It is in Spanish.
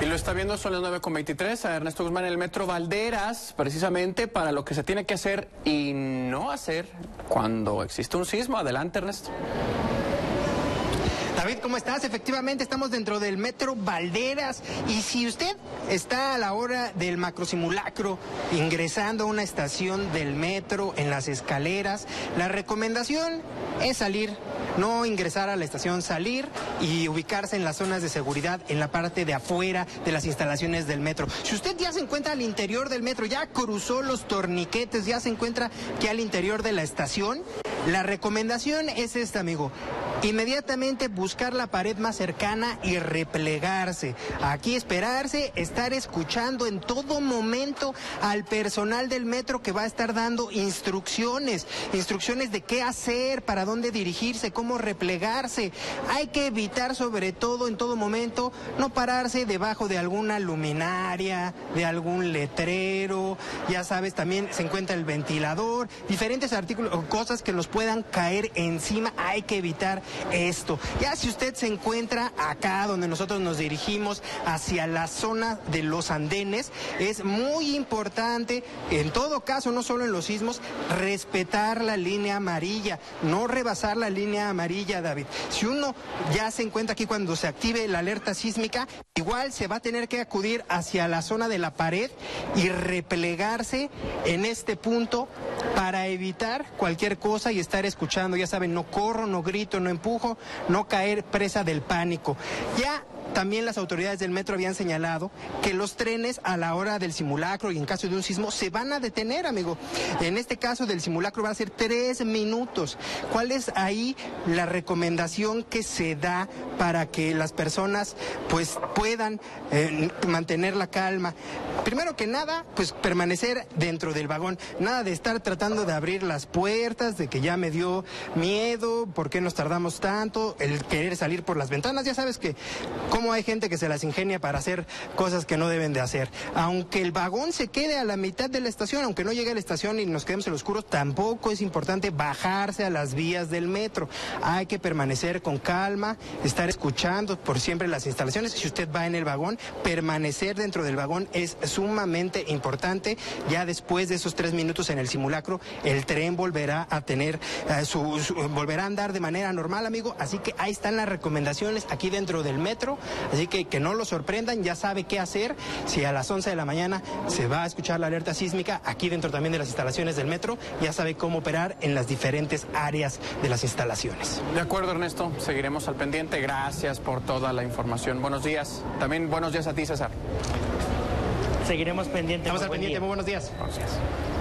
Y lo está viendo, son las 9:23, a Ernesto Guzmán en el Metro Valderas, precisamente para lo que se tiene que hacer y no hacer cuando existe un sismo. Adelante, Ernesto. David, ¿cómo estás? Efectivamente, estamos dentro del Metro Valderas y si usted está a la hora del macrosimulacro ingresando a una estación del metro en las escaleras, la recomendación es salir, no ingresar a la estación, salir y ubicarse en las zonas de seguridad en la parte de afuera de las instalaciones del metro. Si usted ya se encuentra al interior del metro, ya cruzó los torniquetes, ya se encuentra aquí al interior de la estación, la recomendación es esta, amigo. Inmediatamente buscar la pared más cercana y replegarse. Aquí esperarse, estar escuchando en todo momento al personal del metro que va a estar dando instrucciones de qué hacer, para dónde dirigirse, cómo replegarse. Hay que evitar sobre todo en todo momento no pararse debajo de alguna luminaria, de algún letrero, ya sabes, también se encuentra el ventilador, diferentes artículos o cosas que nos puedan caer encima, hay que evitar esto. Ya si usted se encuentra acá donde nosotros nos dirigimos hacia la zona de los andenes, es muy importante, en todo caso, no solo en los sismos, respetar la línea amarilla, no rebasar la línea amarilla, David. Si uno ya se encuentra aquí cuando se active la alerta sísmica, igual se va a tener que acudir hacia la zona de la pared y replegarse en este punto para evitar cualquier cosa y estar escuchando, ya saben, no corro, no grito, no empujo, no caer presa del pánico. Ya también las autoridades del metro habían señalado que los trenes a la hora del simulacro y en caso de un sismo se van a detener, amigo. En este caso del simulacro va a ser 3 minutos. ¿Cuál es ahí la recomendación que se da para que las personas pues puedan mantener la calma? Primero que nada, pues permanecer dentro del vagón. Nada de estar tratando de abrir las puertas, de que ya me dio miedo, ¿por qué nos tardamos tanto? El querer salir por las ventanas, ya sabes que cómo hay gente que se las ingenia para hacer cosas que no deben de hacer. Aunque el vagón se quede a la mitad de la estación, aunque no llegue a la estación y nos quedemos en lo oscuro, tampoco es importante bajarse a las vías del metro. Hay que permanecer con calma, estar escuchando por siempre las instalaciones. Si usted va en el vagón, permanecer dentro del vagón es sumamente importante. Ya después de esos 3 minutos en el simulacro, el tren volverá a tener volverá a andar de manera normal, amigo. Así que ahí están las recomendaciones aquí dentro del metro. Así que no lo sorprendan, ya sabe qué hacer. Si a las 11 de la mañana se va a escuchar la alerta sísmica, aquí dentro también de las instalaciones del metro, ya sabe cómo operar en las diferentes áreas de las instalaciones. De acuerdo, Ernesto, seguiremos al pendiente. Gracias por toda la información. Buenos días. También buenos días a ti, César. Seguiremos pendientes. Estamos al pendiente, muy buenos días. Buenos días.